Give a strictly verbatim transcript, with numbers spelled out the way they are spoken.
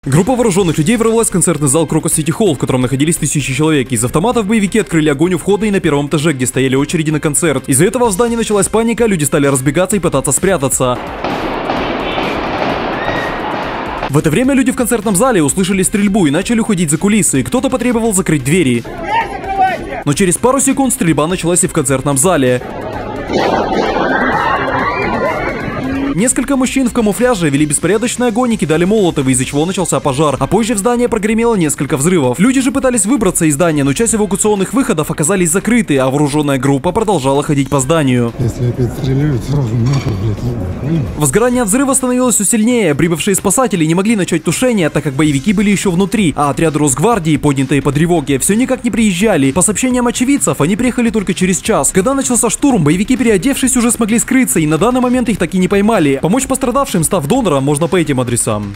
Группа вооруженных людей ворвалась в концертный зал Крокус Сити Холл, в котором находились тысячи человек. Из автоматов боевики открыли огонь у входа и на первом этаже, где стояли очереди на концерт. Из-за этого в здании началась паника, люди стали разбегаться и пытаться спрятаться. В это время люди в концертном зале услышали стрельбу и начали уходить за кулисы. Кто-то потребовал закрыть двери. Но через пару секунд стрельба началась и в концертном зале. Несколько мужчин в камуфляже вели беспорядочный огонь и кидали молотовы, из-за чего начался пожар, а позже в здание прогремело несколько взрывов. Люди же пытались выбраться из здания, но часть эвакуационных выходов оказались закрыты, а вооруженная группа продолжала ходить по зданию. Если опять стреляют, сразу нахуй, блядь. Возгорание взрыва становилось все сильнее, прибывшие спасатели не могли начать тушение, так как боевики были еще внутри, а отряды Росгвардии, поднятые по тревоге, все никак не приезжали. По сообщениям очевидцев, они приехали только через час. Когда начался штурм, боевики, переодевшись, уже смогли скрыться, и на данный момент их так и не поймали. Помочь пострадавшим, став донором, можно по этим адресам.